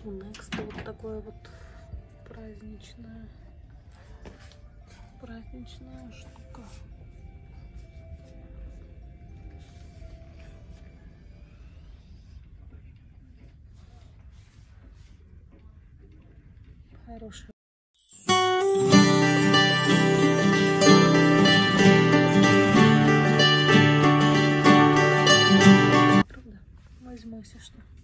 У Next вот такое вот праздничная штука. Хорошая. Правда? Возьму, если что.